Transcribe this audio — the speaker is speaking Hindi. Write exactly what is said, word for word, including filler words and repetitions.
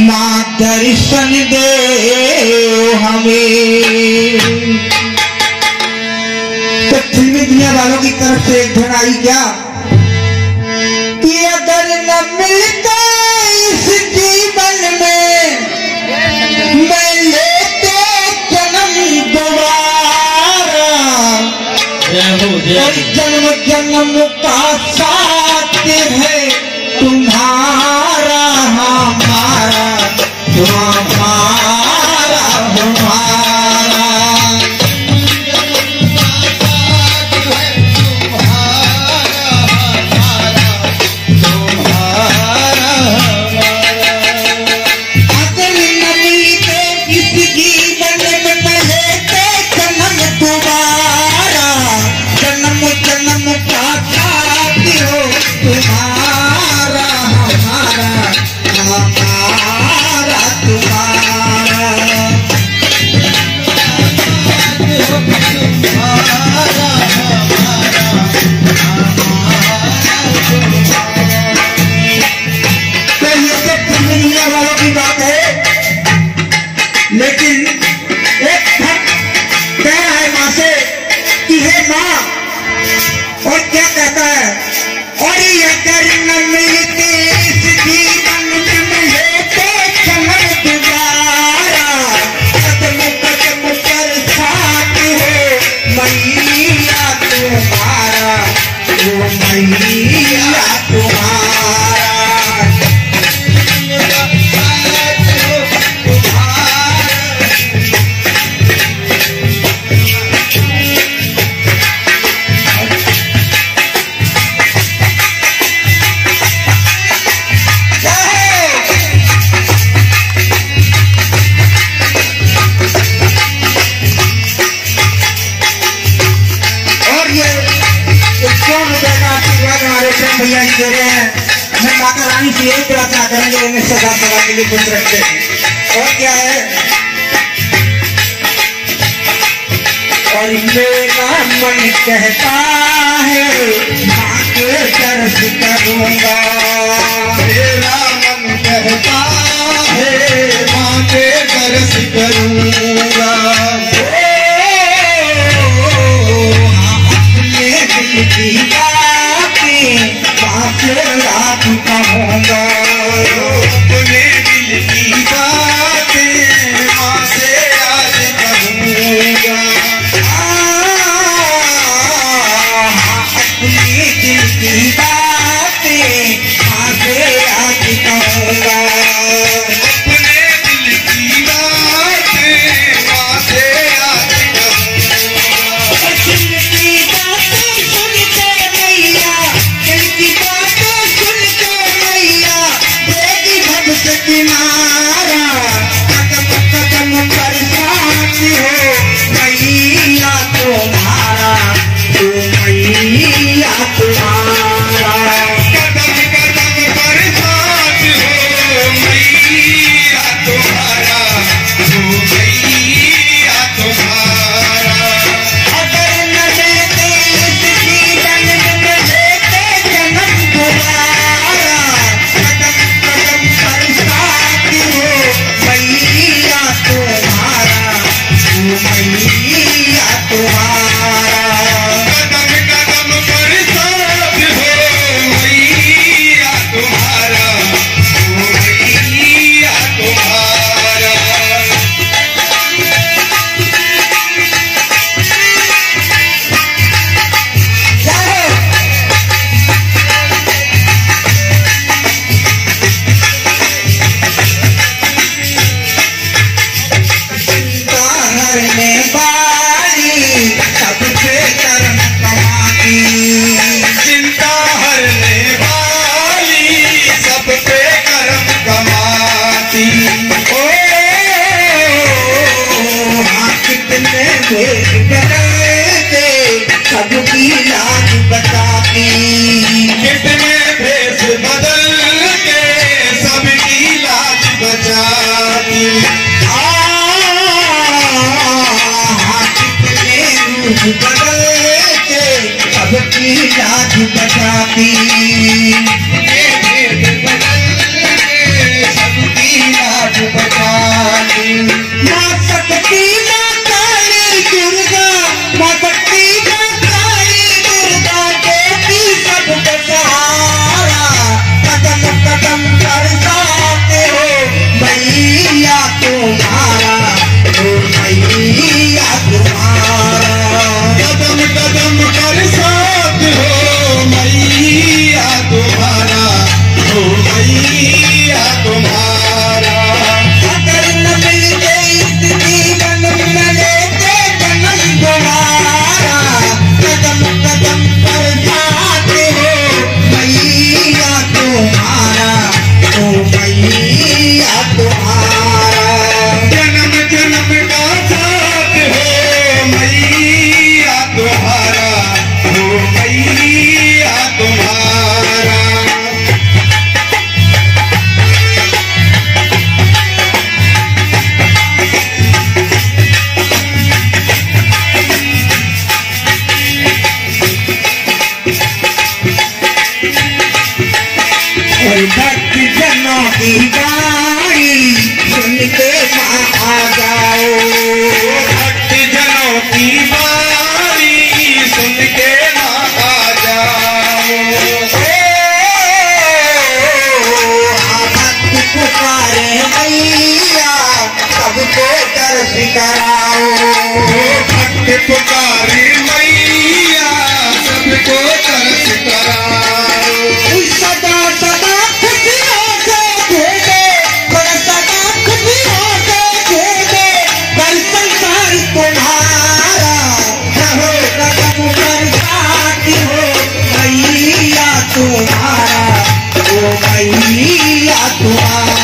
माँ दर्शन दे हमें। तो फिल्मी दुनिया वालों की तरफ से एक धन आई क्या कि अगर न मिलते इस जीवन में मैं लेते जन्म दोबारा, और जन्म जन्म का साथ है तुम्हारा हमारा, तुम्हारा हमारा। अगर न मिलते इस जीवन में मैं लेते जन्म दोबारा, जन्म जन्म का साथ हो तुम्हारा हमारा, हमारा तुम्हारा। तो ये सब दुनिया वालों की बात है, लेकिन एक भक्त कह रहा है माँ से कि हे माँ, और क्या कहता है, और अगर न मिलते इस जीवन में मैं लेते जन्म दोबारा, कदम कदम पर साथ हो मैया तुम्हारा, ओ मैया तुम्हारा। भैया जी दे रहे हैं, मैं माता रानी से यही प्रार्थना करेंगे उन्हें सदा सदा के लिए खुश रखते। और क्या है, और मेरा मन कहता है माँ के दर्श करूंगा, मेरा मन कहता है माँ के दर्श करूंगा। अपने दिल की रात कहूँगा, अपने दिल की बातें माँ से आज कहूँगा, अपने दिल की बातें माँ से आज कहूँगा, अपने दिल की बातें माँ से आज कहूँगा। दिल की बातें सुन के मैया, दिल की बातें सुन के मैया, बेटी भक्त किनारा, कदम कदम पर साथ हो मैया तुम्हारा, ओ मैया तुम्हारा। कदम कदम पर साथ हो मैया तुम्हारा, ओ मैया तुम्हारा। अगर न लेते इस जीवन में मैं लेते जन्म दोबारा, कदम कदम पर साथ हो मैया तुम्हारा, ओ मैया तुम्हारा। कदम कदम पर साथ हो मैया तुम्हारा, ओ मैया तुम्हारा। चिंता हरने वाली सबसे कर्म कमाती, चिंता हरने वाली सब पे कर्म कमाती। ओ हाँ कितने भेद बदलते सबकी लाज बचाती, कितने भेद बदल के सबकी लाज बचाती। बदल के सबकी लाज बचाती, बदल के सबकी लाज और भक्त जनों की बाणी सुन के माँ आ जाओ, भक्त जनों की बाणी सुन के माँ आ जाओ। भक्त पुकारे मैया सबको दर्श कराओ, भक्त पुकारे मैया सबको दर्श कराओ। सदा सदा खुशियों से भेजे, सदा खुशियों से भेजे, कर संसार तुम्हारा रहो कदम बरसाती हो मैया तुम्हारा, ओ मैया तुम्हारा।